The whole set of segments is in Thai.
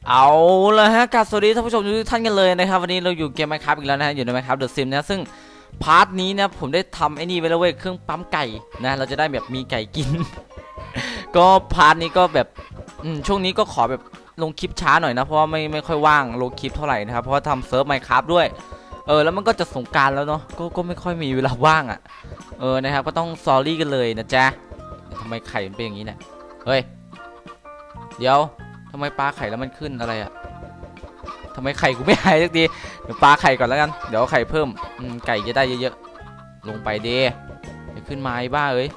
เอาละฮะกราบสวัสดีท่านผู้ชมทุกท่านกันเลยนะครับวันนี้เราอยู่เกม Minecraft อีกแล้วนะฮะอยู่ใน Minecraft The Sims นะซึ่งพาร์ทนี้นะผมได้ทำไอ้นี่ไว้แล้วเว้ยเครื่องปั๊มไก่นะเราจะได้แบบมีไก่กิน ก็พาร์ทนี้ก็แบบช่วงนี้ก็ขอแบบลงคลิปช้าหน่อยนะเพราะว่าไม่ค่อยว่างลงคลิปเท่าไหร่นะครับเพราะว่าทำเซิร์ฟ Minecraft ด้วยแล้วมันก็จะสงกรานต์แล้วเนาะก็ไม่ค่อยมีเวลาว่างอ่ะนะครับก็ต้องซอรี่กันเลยนะจ๊ะทำไมไข่มันเป็นอย่างนี้เนี่ยเฮ้ยเดี๋ยวทำไมปลาไข่แล้วมันขึ้นอะไรอะทำไมไข่กูไม่หายสักทีเดี๋ยวปลาไข่ก่อนแล้วกันเดี๋ยวไข่เพิ่มไก่จะได้เยอะๆลงไปเดเดี๋ยวขึ้นมาไอ้บ้าเอ้ย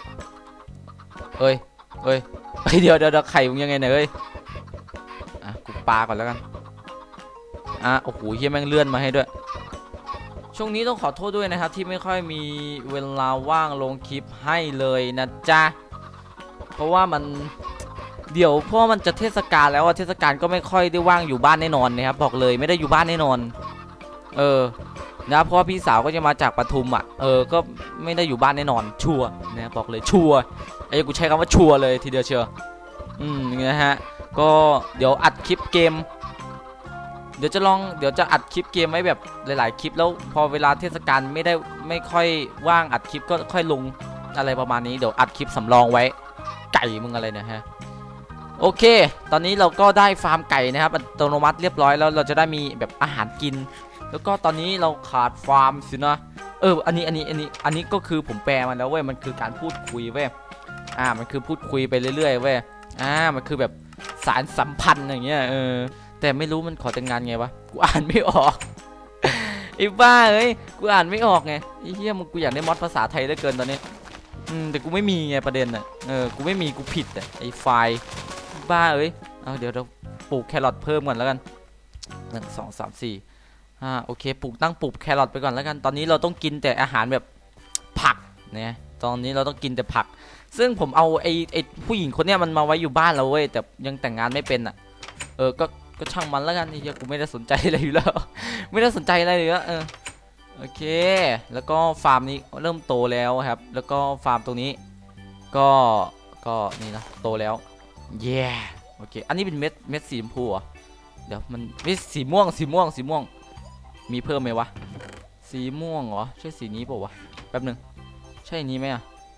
เดี๋ยวไข่มึงยังไงเนี่ยเอ้ยกูปลาก่อนแล้วกันโอ้โหเฮียแม่งเลื่อนมาให้ด้วยช่วงนี้ต้องขอโทษด้วยนะครับที่ไม่ค่อยมีเวลาว่างลงคลิปให้เลยนะจ๊ะเพราะว่ามันเพราะมันจะเทศกาลแล้วเทศกาลก็ไม่ค่อยได้ว่างอยู่บ้านแน่นอนนะครับบอกเลยไม่ได้อยู่บ้านแน่นอนนะเพราะว่าพี่สาวก็จะมาจากปทุมก็ไม่ได้อยู่บ้านแน่นอนชัวร์นะบอกเลยชัวร์กูใช้คำว่าชัวร์เลยทีเดียวเชียวนะฮะก็เดี๋ยวอัดคลิปเกมเดี๋ยวจะอัดคลิปเกมไว้แบบหลายๆคลิปแล้วพอเวลาเทศกาลไม่ค่อยว่างอัดคลิปก็ค่อยลงอะไรประมาณนี้เดี๋ยวอัดคลิปสำรองไว้ไก่มึงอะไรเนี่ยฮะโอเคตอนนี้เราก็ได้ฟาร์มไก่นะครับอัตโนมัติเรียบร้อยแล้วเราจะได้มีแบบอาหารกินแล้วก็ตอนนี้เราขาดฟาร์มสินะอันนี้ก็คือผมแปลมันแล้วเว้ยมันคือการพูดคุยเว้ยมันคือพูดคุยไปเรื่อยๆเว้ยมันคือแบบสารสัมพันธ์อย่างเงี้ยแต่ไม่รู้มันขอแต่งงานไงวะกูอ่านไม่ออกไอ้บ้าเอ้ยกูอ่านไม่ออกไงไอ้เหี้ยมึงกูอยากได้มอดภาษาไทยเหลือเกินตอนนี้แต่กูไม่มีไงประเด็นกูไม่มีกูผิดไอ้ไฟล์บ้าเอ้ยเดี๋ยวเราปลูกแครอทเพิ่มก่อนแล้วกัน1 2 3 4 5โอเคปลูกแครอทไปก่อนแล้วกันตอนนี้เราต้องกินแต่อาหารแบบผักเนี่ยตอนนี้เราต้องกินแต่ผักซึ่งผมเอาไอ้ผู้หญิงคนเนี้ยมันมาไว้อยู่บ้านเราเว้ยแต่ยังแต่งงานไม่เป็นก็ช่างมันแล้วกันนี่กูไม่ได้สนใจอะไรอยู่แล้วไม่ได้สนใจอะไรเลยโอเคแล้วก็ฟาร์มนี้เริ่มโตแล้วครับแล้วก็ฟาร์มตรงนี้ก็นี่นะโตแล้วโอเคอันนี้เป็นเม็ดสีชมพูเหรอเดี๋ยวมันเม็ดสีม่วงมีเพิ่มไหมวะสีม่วงเหรอใช่สีนี้เปล่าวะแป๊บนึงใช่นี้ไหม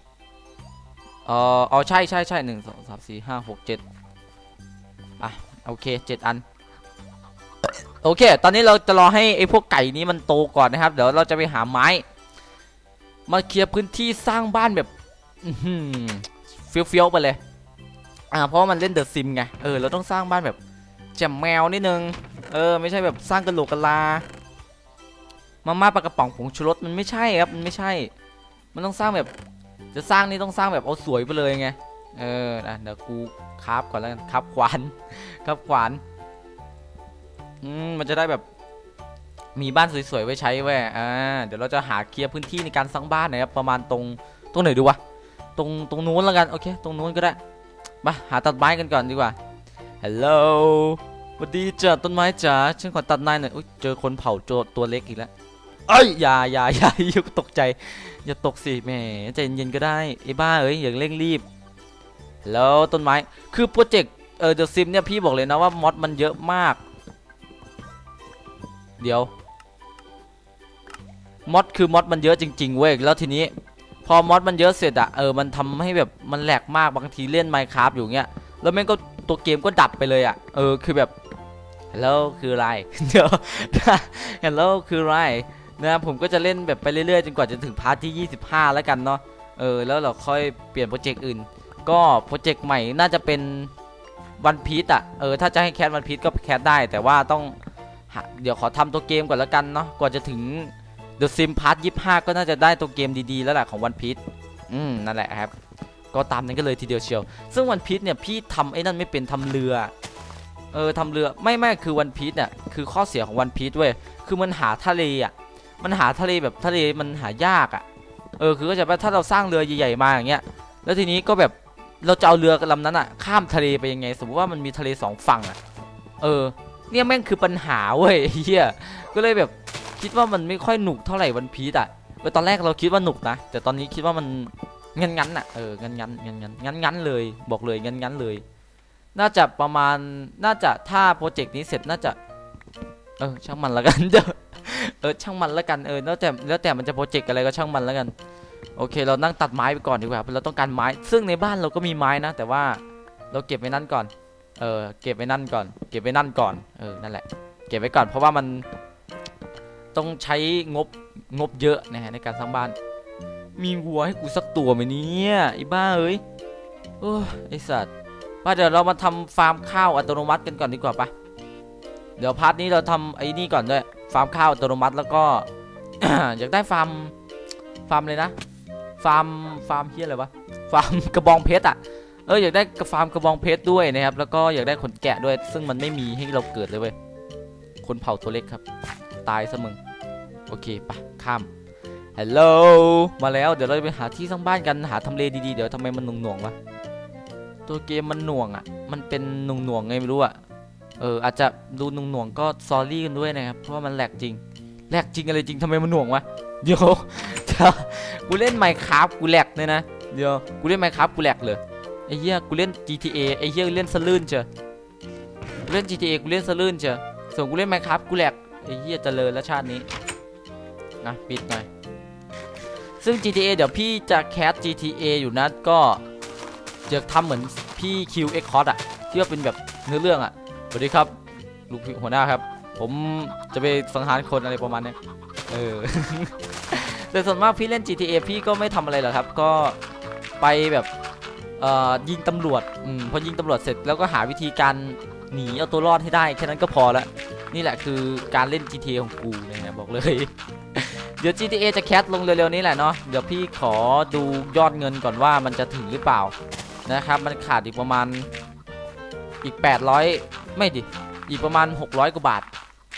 ใช่1 2 3 4 5 6 7โอเค7 อันโอเคตอนนี้เราจะรอให้ไอ้พวกไก่นี้มันโตก่อนนะครับเดี๋ยวเราจะไปหาไม้มาเคลียร์พื้นที่สร้างบ้านแบบเฟี้ยวๆไปเลยเพราะมันเล่นเดอะซิมไงเราต้องสร้างบ้านแบบแจ่มแมวนิดนึงไม่ใช่แบบสร้างกระโหลกกะลามาม่าปลากระป๋องผงชูรสมันไม่ใช่ครับมันไม่ใช่มันต้องสร้างแบบจะสร้างนี่ต้องสร้างแบบเอาสวยไปเลยไงเดี๋ยวกูคราฟก่อนแล้วกันคราฟขวานมันจะได้แบบมีบ้านสวยๆไว้ใช้เว้ยเดี๋ยวเราจะหาเคลียร์พื้นที่ในการสร้างบ้านนะครับประมาณตรงไหนดูวะตรงนู้นแล้วกันโอเคตรงนู้นก็ได้มาหาตัดไม้กันก่อนดีกว่าฮัลโหลสวัสดีจ้าต้นไม้จ๋าฉันขอตัดนายหน่อยเจอคนเผาตัวเล็กอีกแล้วอย่าตกใจอย่าตกสิแหมใจเย็นๆก็ได้ไอ้บ้าอย่าเร่งรีบแล้วต้นไม้คือโปรเจกต์เดอะซิมเนี่ยพี่บอกเลยนะว่ามอดมันเยอะมากเดี๋ยวมอดมันเยอะจริงๆเว้ยแล้วทีนี้พอมอดมันเยอะเสร็จมันทำให้แบบมันแหลกมากบางทีเล่น Minecraft อยู่เงี้ยแล้วแม่งก็ตัวเกมก็ดับไปเลยคือแบบแล้วคืออะไรเดี๋ยวแล้วคืออะไรนะผมก็จะเล่นแบบไปเรื่อยๆจนกว่าจะถึงพาร์ทที่25แล้วกันเนาะแล้วเราค่อยเปลี่ยนโปรเจกต์อื่นก็โปรเจกต์ใหม่น่าจะเป็นวันพีซถ้าจะให้แคสวันพีซก็แคสได้แต่ว่าต้องเดี๋ยวขอทำตัวเกมก่อนแล้วกันเนาะกว่าจะถึง The Sim Part 25ก็น่าจะได้ตัวเกมดีๆแล้วแหละของวันพีซนั่นแหละครับก็ตามนั้นก็เลยทีเดียวเชียวซึ่งวันพีซเนี่ยพี่ทำไอ้นั่นไม่เป็นทำเรือทำเรือไม่คือวันพีซเนี่ยคือข้อเสียของวันพีซเว้ยคือมันหาทะเลมันหาทะเลแบบทะเลมันหายากคือก็จะว่าถ้าเราสร้างเรือใหญ่ๆมาอย่างเงี้ยแล้วทีนี้ก็แบบเราจะเอาเรือลำนั้นข้ามทะเลไปยังไงสมมติว่ามันมีทะเล2 ฝั่งเนี่ยแม่งคือปัญหาเว้ยเฮียก็เลยแบบคิดว่ามันไม่ค่อยหนุกเท่าไหร่วันพีซตอนแรกเราคิดว่าหนุกนะแต่ตอนนี้คิดว่ามันงั้นเลยบอกเลยงั้นเลยน่าจะประมาณน่าจะถ้าโปรเจกต์นี้เสร็จน่าจะช่างมันแล้วกันเดี๋ยวช่างมันแล้วกันแล้วแต่มันจะโปรเจกต์อะไรก็ช่างมันแล้วกันโอเคเรานั่งตัดไม้ไปก่อนดีกว่าเราต้องการไม้ซึ่งในบ้านเราก็มีไม้นะแต่ว่าเราเก็บไว้นั่นก่อนเก็บไว้นั่นก่อนนั่นแหละเก็บไว้ก่อนเพราะว่ามันต้องใช้งบเยอะนะฮะในการสร้างบ้านมีวัวให้กูสักตัวไหมเนี่ยไอ้บ้าเอ้ยโอ้ไอ้สัตว์ป่ะเดี๋ยวเรามาทำฟาร์มข้าวอัตโนมัติกันก่อนดีกว่าปะเดี๋ยวพาร์ทนี้เราทำไอ้นี่ก่อนด้วยฟาร์มข้าวอัตโนมัติแล้วก็ อยากได้ฟาร์มเลยนะฟาร์มเฮียอะไรวะฟาร์มกระบองเพชรอ่ะอยากได้ฟาร์มกระบองเพชรด้วยนะครับแล้วก็อยากได้ขนแกะด้วยซึ่งมันไม่มีให้เราเกิดเลยเว้ยคนเผ่าตัวเล็กครับตายซะมึงโอเคปะข้ามฮัลโหลมาแล้วเดี๋ยวเราไปหาที่สร้างบ้านกันหาทำเลดีๆเดี๋ยวทำไมมันหน่วงวะตัวเกมมันหน่วงอ่ะมันเป็นหน่วงไงไม่รู้อ่ะอาจจะดูหน่วงก็ซอรี่กันด้วยนะครับเพราะว่ามันแหลกจริงอะไรจริงทำไมมันหน่วงวะเดี๋ยวกูเล่น Minecraft กูแหลกเลยนะเดี๋ยวกูเล่น Minecraft กูแหลกเลยไอ้เหี้ยกูเล่น GTA ไอ้เหี้ยเล่นสลื่นเชียวกูเล่น GTA กูเล่นสลื่นเชียวส่วนกูเล่น Minecraft กูแหลกไอ้เหี้ยเจริญแล้วชาตินี้นะปิดหน่อยซึ่ง GTA เดี๋ยวพี่จะแคส GTA อยู่นะก็จะทำเหมือนพี่ QX Cod อ่ะที่ว่าเป็นแบบเนื้อเรื่องอ่ะสวัสดีครับลูกพี่หัวหน้าครับผมจะไปสังหารคนอะไรประมาณนี้แต่ส่วนมากพี่เล่น GTA พี่ก็ไม่ทำอะไรหรอกครับก็ไปแบบยิงตำรวจพอยิงตำรวจเสร็จแล้วก็หาวิธีการหนีเอาตัวรอดให้ได้แค่นั้นก็พอละนี่แหละคือการเล่น GTA ของกูนะบอกเลย เดี๋ยว GTA จะแคสลงเร็วๆนี้แหละเนาะเดี๋ยวพี่ขอดูยอดเงินก่อนว่ามันจะถึงหรือเปล่านะครับมันขาดอีกประมาณอีก800ไม่ดิอีกประมาณ600กว่าบาท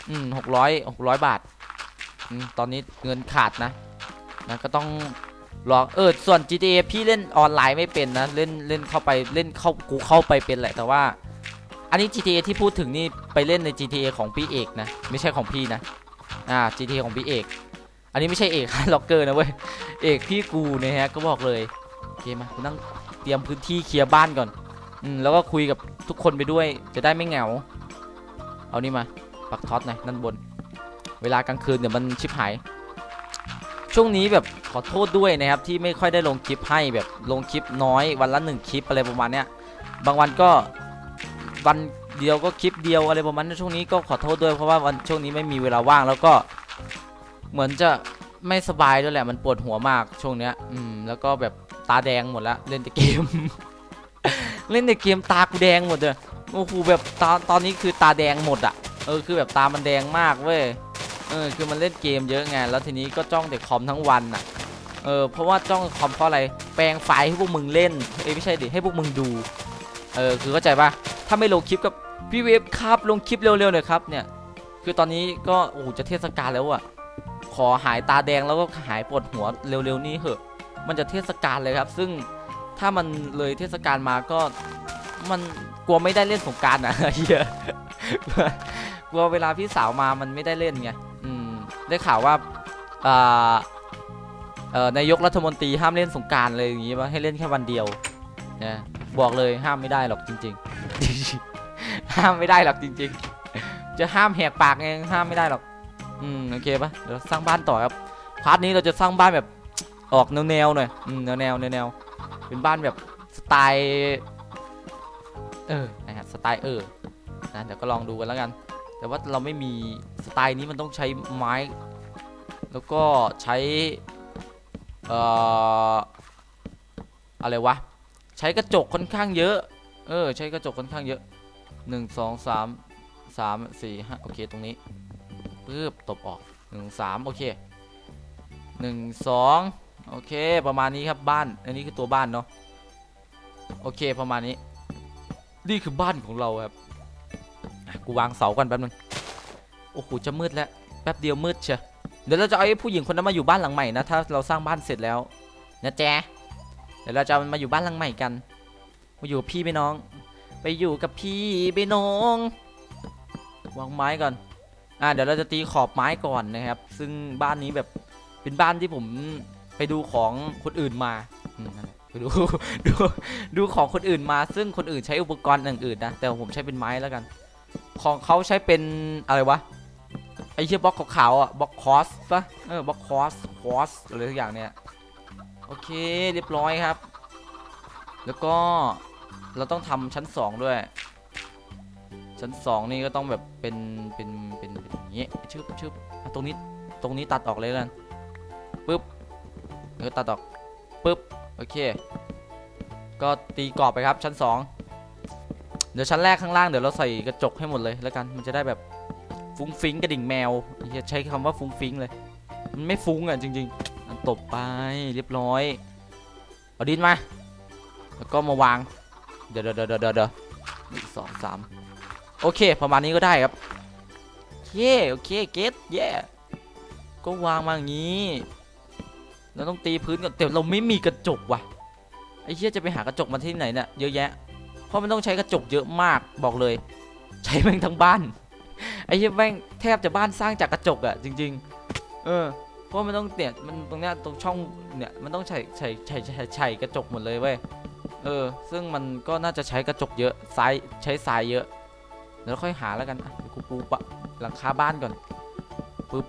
600 บาทตอนนี้เงินขาดนะก็ต้องรอส่วน GTA พี่เล่นออนไลน์ไม่เป็นนะเล่นเข้าไปเล่นกูเข้าไปเป็นแหละแต่ว่าอันนี้ GTA ที่พูดถึงนี่ไปเล่นใน GTA ของพี่เอกนะไม่ใช่ของพี่นะGTA ของพี่เอกอันนี้ไม่ใช่เอกล็อกเกอร์นะเว้ยเอกพี่กูนะฮะก็บอกเลยโอเคมากูนั่งเตรียมพื้นที่เคลียร์บ้านก่อนแล้วก็คุยกับทุกคนไปด้วยจะได้ไม่เหงาเอานี่มาปักท็อตหน่อยนั่นบนเวลากลางคืนเดี๋ยวมันชิบหายช่วงนี้แบบขอโทษด้วยนะครับที่ไม่ค่อยได้ลงคลิปให้แบบลงคลิปน้อยวันละ1คลิปอะไรประมาณเนี้ยบางวันก็วันเดียวก็คลิปเดียวอะไรประมาณนี้ช่วงนี้ก็ขอโทษด้วยเพราะว่าวันช่วงนี้ไม่มีเวลาว่างแล้วก็เหมือนจะไม่สบายด้วยแหละมันปวดหัวมากช่วงเนี้ยแล้วก็แบบตาแดงหมดแล้วเล่นแต่เกม เล่นแต่เกมตากูแดงหมดเลยโอ้โหแบบตอนนี้คือตาแดงหมดอ่ะคือแบบตามันแดงมากเว้ยคือมันเล่นเกมเยอะไงแล้วทีนี้ก็จ้องแต่คอมทั้งวันอ่ะเพราะว่าจ้องคอมเพราะอะไรแปลงไฟล์ให้พวกมึงเล่นไม่ใช่ดิให้พวกมึงดูคือเข้าใจป่ะถ้าไม่ลงคลิปกับพี่เวฟครับลงคลิปเร็วๆหน่อยครับเนี่ยคือตอนนี้ก็โอ้จะเทศกาลแล้วอ่ะขอหายตาแดงแล้วก็หายปวดหัวเร็วๆนี้เหอะมันจะเทศกาลเลยครับซึ่งถ้ามันเลยเทศกาลมาก็มันกลัวไม่ได้เล่นสงกรานต์อ่ะเฮียกลัวเวลาพี่สาวมามันไม่ได้เล่นไงได้ข่าวว่านายกรัฐมนตรีห้ามเล่นสงกรานต์เลยอย่างงี้ป่ะให้เล่นแค่วันเดียวนะบอกเลยห้ามไม่ได้หรอกจริงๆ ห้ามไม่ได้หรอกจริงๆจะห้ามแหกปากเองห้ามไม่ได้หรอกโอเคป่ะเดี๋ยวสร้างบ้านต่อครับพาร์ทนี้เราจะสร้างบ้านแบบออกแนวหน่อยแนวเป็นบ้านแบบสไตล์นะครับสไตล์นะเดี๋ยวก็ลองดูกันแล้วกันแต่ว่าเราไม่มีสไตล์นี้มันต้องใช้ไม้แล้วก็ใช้อะไรวะใช้กระจกค่อนข้างเยอะใช้กระจกค่อนข้างเยอะ1 2 3 3 4 5โอเคตรงนี้ปึ๊บตบออก1 3โอเค1 2โอเคประมาณนี้ครับบ้านอันนี้คือตัวบ้านเนาะโอเคประมาณนี้นี่คือบ้านของเราครับกูวางเสากันแป๊บนึงโอ้โหจะมืดแล้วแป๊บเดียวมืดเชียวเดี๋ยวเราจะเอาไอ้ผู้หญิงคนนั้นมาอยู่บ้านหลังใหม่นะถ้าเราสร้างบ้านเสร็จแล้วนะแจ๊เดี๋ยวเราจะมาอยู่บ้านหลังใหม่กันมาอยู่กับพี่ไปน้องไปอยู่กับพี่ไปน้องวางไม้ก่อนเดี๋ยวเราจะตีขอบไม้ก่อนนะครับซึ่งบ้านนี้แบบเป็นบ้านที่ผมไปดูของคนอื่นมาดูดูดูของคนอื่นมาซึ่งคนอื่นใช้อุปกรณ์อย่างอื่นนะแต่ผมใช้เป็นไม้แล้วกันของเขาใช้เป็นอะไรวะไอ้เชี่ยบล็อกขาวๆอ่ะบล็อกคอสปะบล็อกคอสอะไรทุกอย่างเนี่ยโอเคเรียบร้อยครับแล้วก็เราต้องทำชั้น2ด้วยชั้น2นี่ก็ต้องแบบเป็นอย่างงี้ชึบตรงนี้ตัดออกเลยกันปึ๊บแล้วก็ตัดออกปึ๊บโอเคก็ตีกรอบไปครับชั้น2เดี๋ยวชั้นแรกข้างล่างเดี๋ยวเราใส่กระจกให้หมดเลยแล้วกันมันจะได้แบบฟุ้งฟิ้งกระดิ่งแมวอย่าใช้คำว่าฟุ้งฟิ้งเลยมันไม่ฟุ้งอ่ะจริงๆตบไปเรียบร้อยเอาดินมาแล้วก็มาวางเดี๋ยว1 2 3โอเคประมาณนี้ก็ได้ครับโอเคเก็ตก็วางมาอย่างนี้เราต้องตีพื้นก่อนแต่เราไม่มีกระจกว่ะไอ้เหี้ยจะไปหากระจกมาที่ไหนเนี่ยเยอะแยะเพราะมันต้องใช้กระจกเยอะมากบอกเลยใช้แม่งทั้งบ้านไอ้เหี้ยแม่งแทบจะบ้านสร้างจากกระจกอะจริงๆเพราะมันต้องเนี่ยมันตรงเนี้ยตรงช่องเนี่ยมันต้องใช้กระจกหมดเลยเว้ยซึ่งมันก็น่าจะใช้กระจกเยอะใช้ทรายเยอะเดี๋ยวค่อยหาแล้วกันกูปูปะหลังคาบ้านก่อนปึ๊บ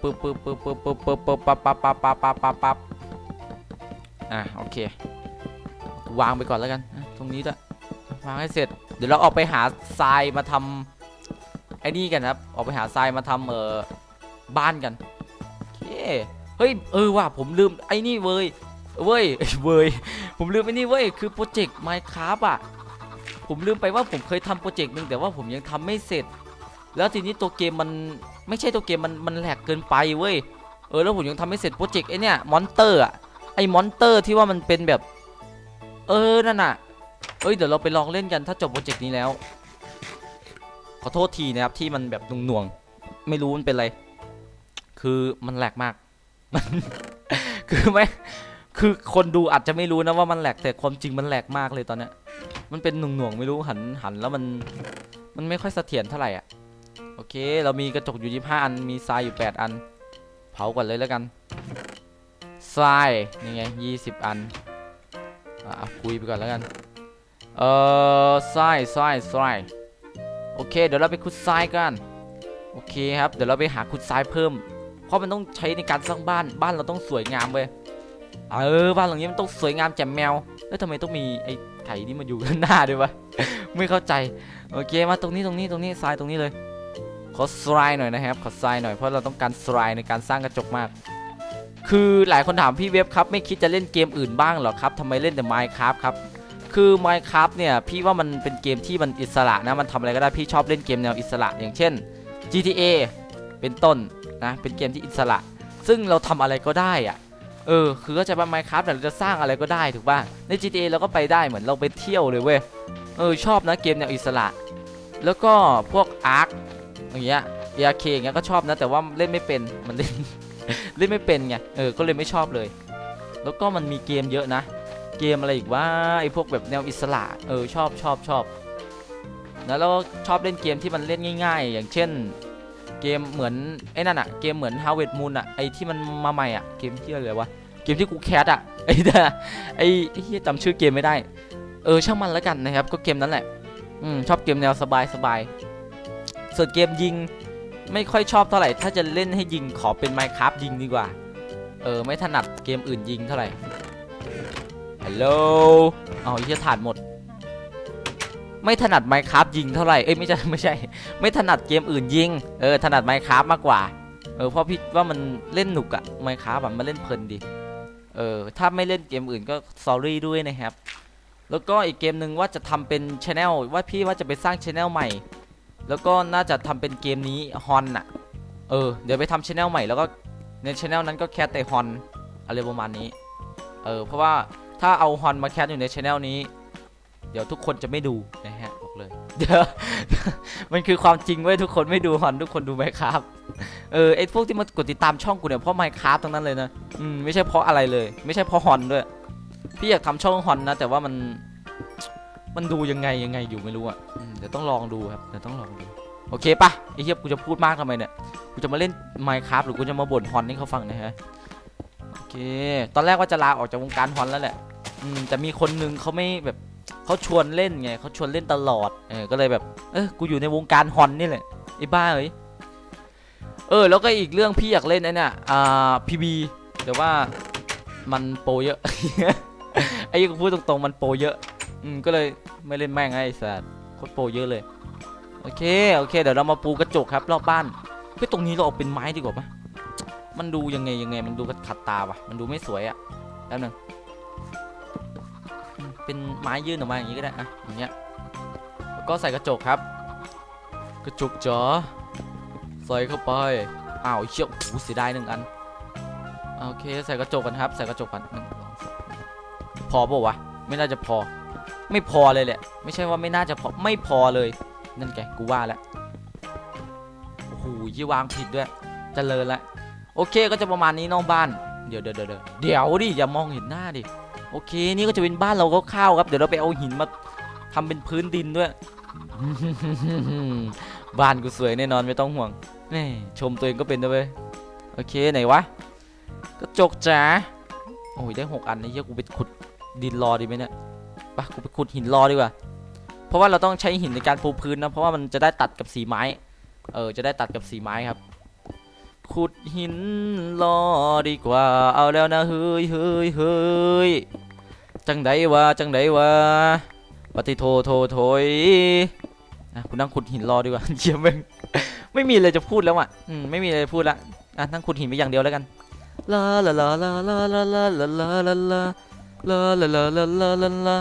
ปั๊บโอเควางไปก่อนแล้วกันตรงนี้ด้วยวางให้เสร็จเดี๋ยวเราออกไปหาทรายมาทำไอ้นี่กันครับออกไปหาทรายมาทำบ้านกันโอเคเฮ้ยว่ะผมลืมไอ้นี่เว้ยผมลืมไอ้นี่เว้ยคือโปรเจกต์ Minecraft อ่ะผมลืมไปว่าผมเคยทำโปรเจกต์นึงแต่ว่าผมยังทำไม่เสร็จแล้วทีนี้ตัวเกมมันไม่ใช่ตัวเกมมันแหลกเกินไปเว้ยแล้วผมยังทำไม่เสร็จโปรเจกต์ไอ้เนี่ยมอนเตอร์อ่ะไอ้มอนเตอร์ที่ว่ามันเป็นแบบนั่นน่ะเดี๋ยวเราไปลองเล่นกันถ้าจบโปรเจกต์นี้แล้วขอโทษทีนะครับที่มันแบบหน่วงไม่รู้มันเป็นอะไรคือมันแหลกมากคือไม่คือคนดูอาจจะไม่รู้นะว่ามันแหลกแต่ความจริงมันแหลกมากเลยตอนเนี้ยมันเป็นหน่วงไม่รู้หันแล้วมันไม่ค่อยเสถียรเท่าไหร่อ่ะโอเคเรามีกระจกอยู่25 อันมีทรายอยู่8 อันเผาก่อนเลยแล้วกันทรายนี่ไง20 อันคุยไปก่อนแล้วกันทรายโอเคเดี๋ยวเราไปขุดทรายกันโอเคครับเดี๋ยวเราไปหาขุดทรายเพิ่มเพราะมันต้องใช้ในการสร้างบ้านเราต้องสวยงามเว้ยบ้านหลังนี้มันต้องสวยงามแจ่มแมวแล้วทำไมต้องมีไอ้ไก่นี่มาอยู่ข้างหน้าด้วยวะ ไม่เข้าใจโอเคมาตรงนี้ทรายตรงนี้เลยขอทรายหน่อยนะครับขอทรายหน่อยเพราะเราต้องการทรายในการสร้างกระจกมากคือหลายคนถามพี่เว็บครับไม่คิดจะเล่นเกมอื่นบ้างหรอครับทำไมเล่นแต่ Minecraft ครับคือ Minecraft เนี่ยพี่ว่ามันเป็นเกมที่มันอิสระนะมันทำอะไรก็ได้พี่ชอบเล่นเกมแนวอิสระอย่างเช่น GTA เป็นต้นนะเป็นเกมที่อิสระซึ่งเราทำอะไรก็ได้อะคือก็จะเป็น Minecraft เราจะสร้างอะไรก็ได้ถูกป่ะใน GTA เราก็ไปได้เหมือนเราไปเที่ยวเลยเว้ยชอบนะเกมแนวอิสระแล้วก็พวก ARK อย่างเงี้ย ARK อย่างเงี้ยก็ชอบนะแต่ว่าเล่นไม่เป็นมันเล่น เล่นไม่เป็นไงก็เลยไม่ชอบเลยแล้วก็มันมีเกมเยอะนะเกมอะไรอีกว่าไอ้พวกแบบแนวอิสระชอบแล้วเราชอบเล่นเกมที่มันเล่นง่ายๆอย่างเช่นเกมเหมือนไอ้นั่นอะเกมเหมือน Harvest Moon อะไอ้ที่มันมาใหม่อะเกมที่อะไรวะเกมที่กูแคสอะไอ้ที่จำชื่อเกมไม่ได้ช่างมันแล้วกันนะครับก็เกมนั้นแหละชอบเกมแนวสบายส่วนเกมยิงไม่ค่อยชอบเท่าไหร่ถ้าจะเล่นให้ยิงขอเป็น Minecraft ยิงดีกว่าไม่ถนัดเกมอื่นยิงเท่าไหร่ฮัลโหลไอ้เหี้ยถ่านหมดไม่ถนัด Minecraft ยิงเท่าไหร่ไม่ใช่ไม่ถนัดเกมอื่นยิงถนัด Minecraft มากกว่าเพราะพี่ว่ามันเล่นหนุกอะ Minecraft มันเล่นเพลินดีถ้าไม่เล่นเกมอื่นก็ sorry ด้วยนะครับแล้วก็อีกเกมหนึ่งว่าจะทำเป็น channel ว่าพี่ว่าจะไปสร้าง channel ใหม่แล้วก็น่าจะทำเป็นเกมนี้ฮอนอะเดี๋ยวไปทำ channel ใหม่แล้วก็ใน channel นั้นก็แคสแต่ฮอนอะไรประมาณนี้เพราะว่าถ้าเอาฮอนมาแคสอยู่ใน channel นี้เดี๋ยวทุกคนจะไม่ดูนะฮะบอกเลยเดี๋ยว มันคือความจริงเว้ยทุกคนไม่ดูฮอนทุกคนดูMinecraftไอ้พวกที่มากดติดตามช่องกูเนี่ยเพราะMinecraftทั้งนั้นเลยนะไม่ใช่เพราะอะไรเลยไม่ใช่เพราะฮอนด้วยพี่อยากทำช่องฮอนนะแต่ว่ามันดูยังไงอยู่ไม่รู้อ่ะเดี๋ยวต้องลองดูครับเดี๋ยวต้องลองดูโอเคปะไอ้เหี้ยกูจะพูดมากทำไมเนี่ยกูจะมาเล่นMinecraftหรือกูจะมาบ่นฮอนให้เขาฟังนะฮะโอเคตอนแรกว่าจะลาออกจากวงการฮอนแล้วแหละแต่มีคนนึงเขาไม่แบบเขาชวนเล่นไงเขาชวนเล่นตลอดก็เลยแบบกูอยู่ในวงการฮอนนี่แหละไอ้บ้าเอ้ยแล้วก็อีกเรื่องพี่อยากเล่นเนี่ยพีบีแต่ว่ามันโปรเยอะ ไอ้กูพูดตรงๆมันโปรเยอะก็เลยไม่เล่นแม่งไอ้สัสโคตรโปรเยอะเลยโอเคเดี๋ยวเรามาปูกระจกครับรอบบ้านเฮ้ยตรงนี้เราเอาเป็นไม้ดีกว่าไหมมันดูยังไงมันดูขัดตาว่ะมันดูไม่สวยอ่ะแป๊บนึงเป็นไม้ยื่นออกมาอย่างนี้ก็ได้อะอย่างเงี้ยแล้วก็ใส่กระจกครับกระจกจ๋อใส่เข้าไปอ้าวเชี่ยวโอ้เสียดาย1 อันโอเคใส่กระจกกันครับใส่กระจกกันพอป่าววะไม่น่าจะพอไม่พอเลยแหละไม่ใช่ว่าไม่น่าจะพอไม่พอเลยนั่นแกกูว่าแล้วโอ้โหยี่วางผิดด้วยเจริญละโอเคก็จะประมาณนี้น้องบ้านเดี๋ยวดิอย่ามองเห็นหน้าดิโอเคนี่ก็จะเป็นบ้านเราคร่าวๆครับเดี๋ยวเราไปเอาหินมาทำเป็นพื้นดินด้วย บ้านกูสวยแน่นอนไม่ต้องห่วงนี่ชมตัวเองก็เป็นด้วยโอเคไหนวะกระจกจ๋าโอ้ยได้6 อันนะเฮียกูไปขุดดินรอดีไหมเนี่ยปะกูไปขุดหินรอดีกว่าเพราะว่าเราต้องใช้หินในการปูพื้นนะเพราะว่ามันจะได้ตัดกับสีไม้จะได้ตัดกับสีไม้ครับขุดหินรอดีกว่าเอาแล้วนะเฮ้ยจังไดวะปฏิโทยกูนั่งขุดหินรอดีกว่าเยี่ยมแม่งไม่มีอะไรจะพูดแล้วอ่ะไม่มีอะไรพูดละนั่งขุดหินไปอย่างเดียวแล้วกันลาลาลาลาลาลาลาลาลาลาลาลาลาลาลาลาลาลาลา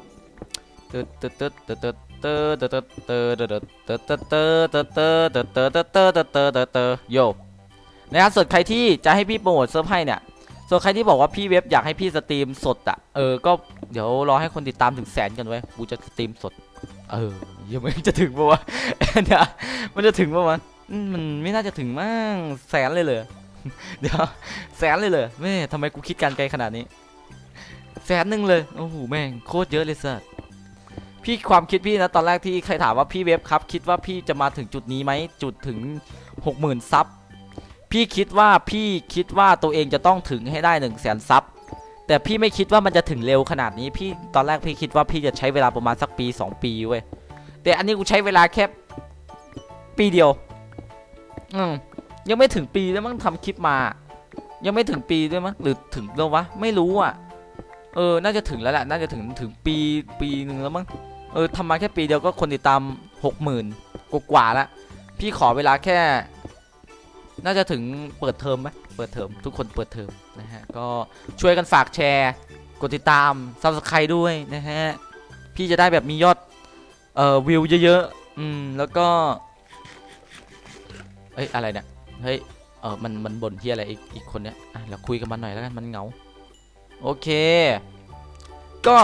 โยนะครับส่วนใครที่จะให้พี่โปรโมทเซิร์ฟให้เนี่ยส่วนใครที่บอกว่าพี่เว็บอยากให้พี่สตรีมสดก็เดี๋ยวรอให้คนติดตามถึง100,000กันไว้กูจะสตรีมสดยังไม่จะถึงปะวะเนี่ยมันจะถึงปะวะมันไม่น่าจะถึงมั้ง100,000เลยเลยเดี๋ยว100,000เลยแม่ทำไมกูคิดการไกลขนาดนี้100,000เลยโอ้โหแม่งโคตรเยอะเลยสัสพี่ความคิดพี่นะตอนแรกที่ใครถามว่าพี่เว็บครับคิดว่าพี่จะมาถึงจุดนี้ไหมจุดถึง 60,000 ซับพี่คิดว่าตัวเองจะต้องถึงให้ได้100,000 ซับแต่พี่ไม่คิดว่ามันจะถึงเร็วขนาดนี้พี่ตอนแรกพี่คิดว่าพี่จะใช้เวลาประมาณสักปี2 ปีเว้ยแต่อันนี้กูใช้เวลาแค่ปีเดียวยังไม่ถึงปีแล้วมั้งทำคลิปมายังไม่ถึงปีด้วยมั้งหรือถึงแล้ววะไม่รู้อ่ะน่าจะถึงแล้วแหละน่าจะถึงปีหนึ่งแล้วมั้งทำมาแค่ปีเดียวก็คนติดตาม 60,000 กว่าแล้วพี่ขอเวลาแค่น่าจะถึงเปิดเทอมไหมเปิดเทอมทุกคนเปิดเทอมนะฮะก็ช่วยกันฝากแชร์กดติดตาม Subscribe ด้วยนะฮะพี่จะได้แบบมียอดวิวเยอะๆแล้วก็อะไรเนี่ยเฮ้ยมันบ่นที่อะไรอีกคนเนี้ยเราคุยกันมาหน่อยแล้วกันมันเหงาโอเคก็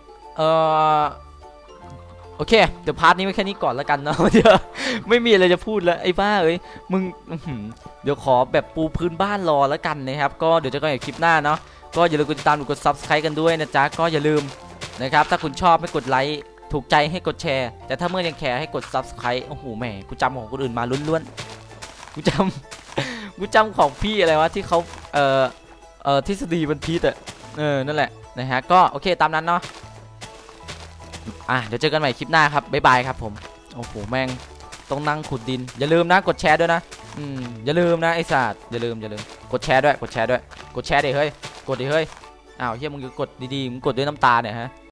โอเคเดี๋ยวพาร์ทนี้ไว้แค่นี้ก่อนแล้วกันเนาะเดี๋ยวไม่มีอะไรจะพูดแล้วไอ้บ้ามึงเดี๋ยวขอแบบปูพื้นบ้านรอแล้วกันนะครับก็เดี๋ยวจะกันในคลิปหน้าเนาะก็อย่าลืมกดติดตามกด Subscribe กันด้วยนะจ๊ะก็อย่าลืมนะครับถ้าคุณชอบให้กดไลค์ถูกใจให้กดแชร์แต่ถ้าเมื่อยังแคร์ให้กด Subscribe โอ้โหแม่กูจำของคนอื่นมาล้วนๆกูจำของพี่อะไรวะที่เขาทฤษฎีมันพีทนั่นแหละนะฮะก็โอเคตามนั้นเนาะเดี๋ยวเจอกันใหม่คลิปหน้าครับบ๊ายบายครับผมโอ้โหแม่งต้องนั่งขุดดินอย่าลืมนะกดแชร์ด้วยนะอย่าลืมนะไอ้สัตว์อย่าลืมกดแชร์ด้วยกดแชร์ดิเฮ้ยกดดิเฮ้ยเฮียมึงกดดีๆมึงกดด้วยน้ำตาเนี่ยฮะ